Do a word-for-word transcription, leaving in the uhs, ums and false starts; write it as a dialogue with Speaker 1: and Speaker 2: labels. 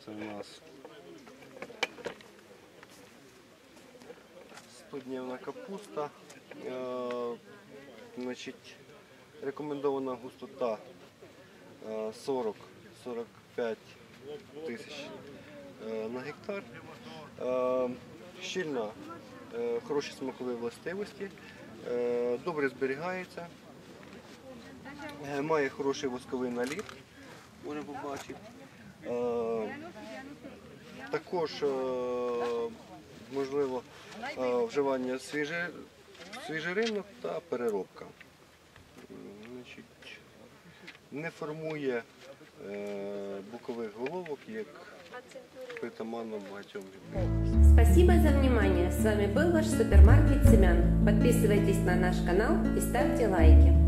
Speaker 1: Це у нас стодневна капуста. Е, значить, рекомендована густота сорок — сорок п'ять тисяч на гектар. Е, щільна, е, хороші смакові властивості, е, добре зберігається, е, має хороший восковий наліт, можна побачити. Е, також е, можливо е, вживання свіжи, свіжеринок та переробка. Значить, не формує е, бокових головок, як притаманно багатьом.
Speaker 2: Спасибо за внимание. С вами был ваш супермаркет семян. Подписывайтесь на наш канал и ставьте лайки.